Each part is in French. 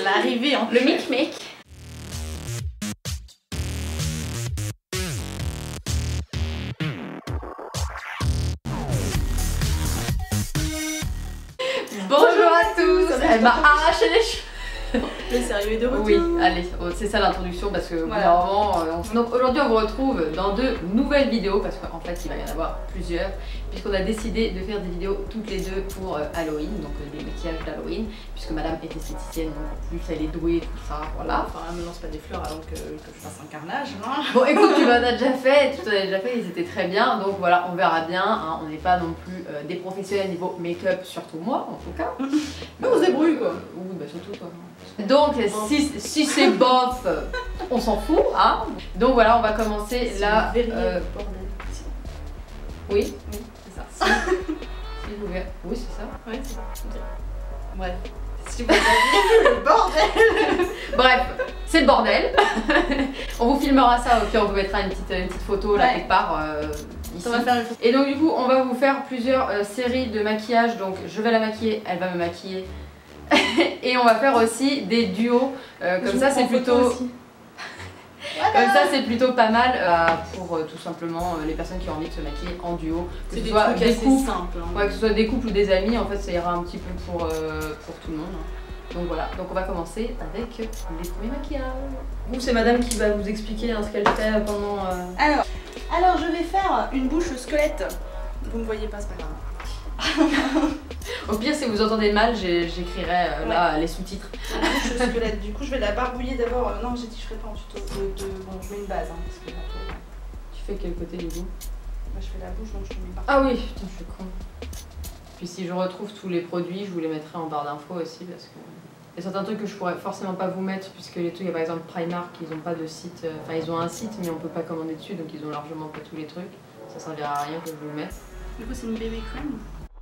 l'arrivée en Le micmac. Bonjour à tous. Elle m'a arraché les cheveux. Le sérieux est de retour. Oui, allez, c'est ça l'introduction parce que Voilà. vraiment, donc aujourd'hui on vous retrouve dans de nouvelles vidéos parce qu'en fait il va y en avoir plusieurs puisqu'on a décidé de faire des vidéos toutes les deux pour Halloween, donc des maquillages d'Halloween puisque madame est esthéticienne donc en plus elle est douée tout ça, voilà. Enfin, elle me lance pas des fleurs avant que je fasse un carnage. Hein. Bon écoute, tu m'en as déjà fait, ils étaient très bien donc voilà, on verra bien, hein, on n'est pas non plus des professionnels niveau make-up, surtout moi en tout cas. Mais on se débrouille quoi. Oui, bah surtout toi. Donc si c'est bof, on s'en fout, hein. Donc voilà, on va commencer là. Bordel. Oui, Oui, c'est ça. si vous voulez. Oui, c'est ça. Ouais, c'est ça. Ok. Bref. Si vous avez vu le bordel. Bref, c'est le bordel. On vous filmera ça, puis on vous mettra une petite photo là quelque part ici. Ça va faire une photo. Et donc du coup, on va vous faire plusieurs séries de maquillage. Donc je vais la maquiller, elle va me maquiller. Et on va faire aussi des duos. Comme ça, c'est plutôt. Comme ça, c'est plutôt pas mal pour tout simplement les personnes qui ont envie de se maquiller en duo. Que ce soit des couples, simples. Hein. ouais, que ce soit des couples ou des amis, en fait, ça ira un petit peu pour tout le monde. Donc voilà, donc on va commencer avec les premiers maquillages. Vous, c'est madame qui va vous expliquer ce qu'elle fait pendant. Alors, je vais faire une bouche squelette. Vous me voyez pas, c'est pas grave. Au pire, si vous entendez mal, j'écrirai là les sous-titres. Bouche squelette. Du coup, je vais la barbouiller d'abord. Non, j'ai dit je ferai pas en tuto. Bon, je mets une base. Hein, parce que Tu fais quel côté du coup? moi, je fais la bouche, donc je mets pas. Ah oui, putain, je suis con. Puis si je retrouve tous les produits, je vous les mettrai en barre d'infos aussi parce que. Il y a certains trucs que je pourrais forcément pas vous mettre puisque les trucs, il y a par exemple Primark, ils ont pas de site, enfin ils ont un site mais on peut pas commander dessus donc ils ont largement pas tous les trucs. Ça servira à rien que je vous le mette. Du coup, c'est une baby cream.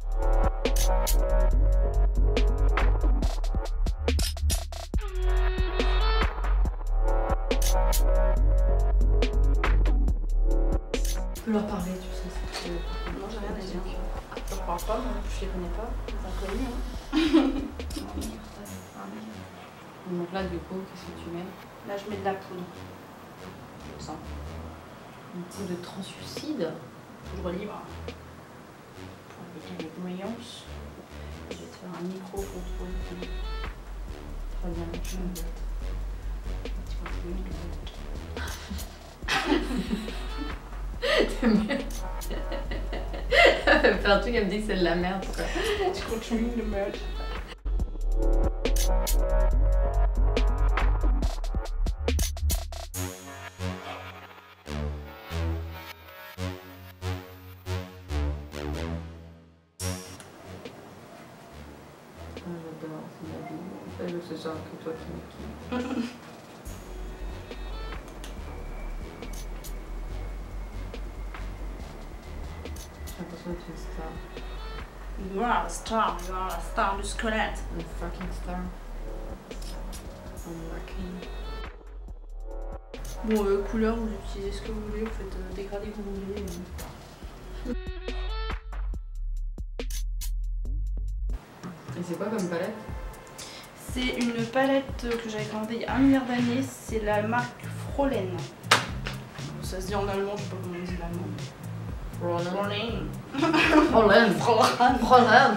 Tu peux leur parler, tu sais. Non, j'ai rien à dire. Je crois pas, moi, je les connais pas, les inconnus. Hein. Donc là, du coup, qu'est-ce que tu mets? Là, je mets de la poudre. Ça. Une poudre de translucide. Poudre libre. Pour appliquer les brillance. Je vais te faire un micro-contrôle. Très bien. Elle fait un truc, elle me dit que c'est de la merde. Quoi. Tu continues de merde. J'adore, c'est ma vie. En fait, je veux que ce soit que toi qui maquille. J'ai l'impression d'être une star. You are a star, du squelette. Une fucking star. I'm working. Bon, couleur, vous utilisez ce que vous voulez, vous faites dégrader comme vous voulez. Et c'est quoi comme palette? C'est une palette que j'avais commandée il y a 1 milliard d'années, c'est la marque Frolen. Ça se dit en allemand, je sais pas comment on dit l'allemand. Frolen. Frolen. Frolen.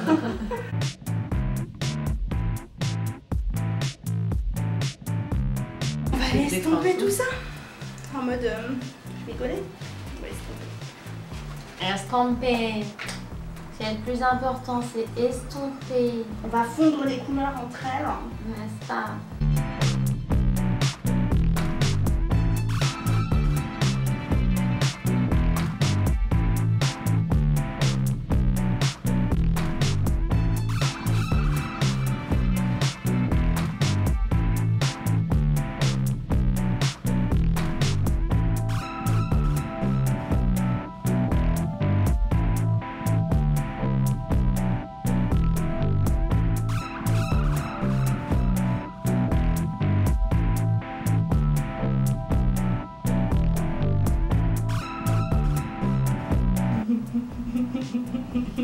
On va aller estomper tout ça. En mode, je vais coller. On va estomper. Estomper. C'est le plus important, c'est estomper. On va fondre les couleurs entre elles. N'est-ce pas?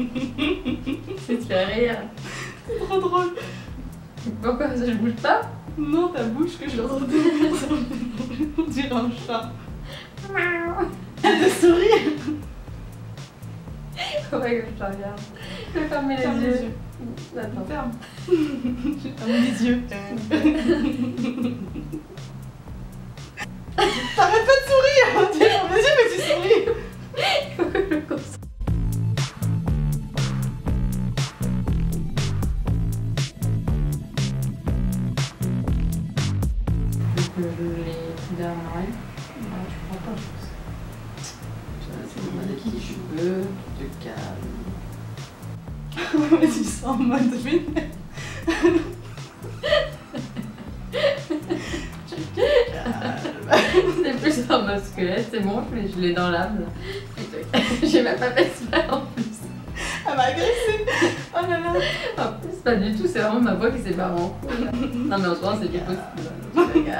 C'est de faire rire. C'est trop drôle. Pourquoi ça, je bouge pas? Non, ta bouche que je l'ai entendue. On dirait un chat. Des souris. Faut pas que je te regarde. Je vais fermer les yeux. Attends. Ferme. J'ai fermé les yeux. T'arrêtes pas de sourire. Tu fermes les yeux mais tu souris. Il faut que je le concentre. Les trucs derrière l'oreille. Non, tu crois pas, je pense. C'est le mode des cheveux, tu te calmes. Mais tu sens en mode vénère. C'est plus en mode squelette, c'est bon, je l'ai dans l'âme. J'ai même pas fait ça en plus. Elle m'a agressée. Oh là là. En plus, pas du tout, c'est vraiment ma voix qui s'est barrée en couille. Non mais en ce moment, c'est bien possible.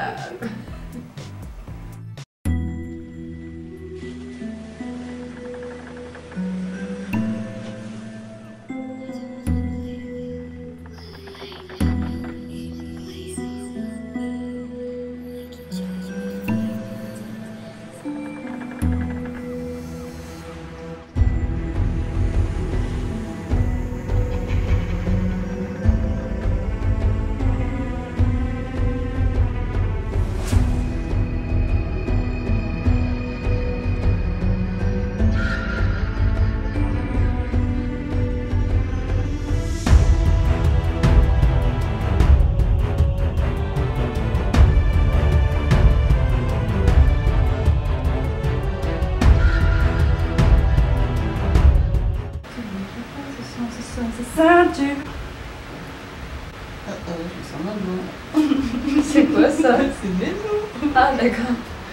Ceinture. Je sens mal bon. C'est quoi ça? C'est des os. Ah d'accord.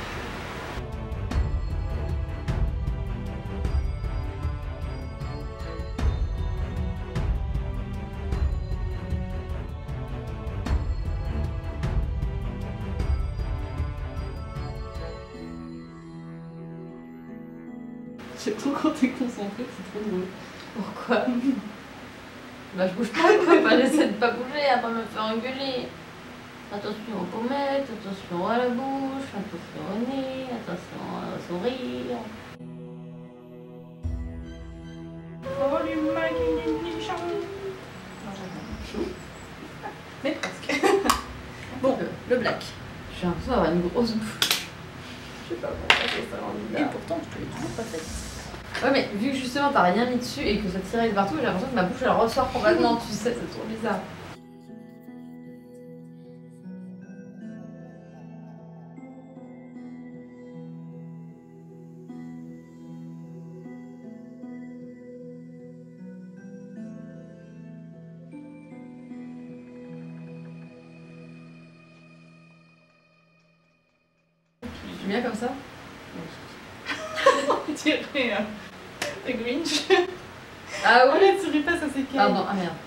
J'aime trop quand t'es concentrée, c'est trop drôle. Pourquoi? Bah je bouge pas quoi, bah, j'essaie de pas bouger, après me faire engueuler. Attention aux pommettes, attention à la bouche, attention au nez, attention au sourire. Oh l'humain qui est nichon. Non j'attends. Mais presque. Bon, le black. J'ai l'impression d'avoir une grosse bouche. Je sais pas pourquoi c'est ça en Et pourtant je te l'ai toujours pas faite. Ouais mais vu que justement t'as rien mis dessus et que ça tirait de partout, j'ai l'impression que ma bouche elle ressort complètement, tu sais, c'est trop bizarre. Je suis bien comme ça? On dirait le Grinch. Ah oui? Arrête, souris pas, ça s'écale. Pardon, ah merde.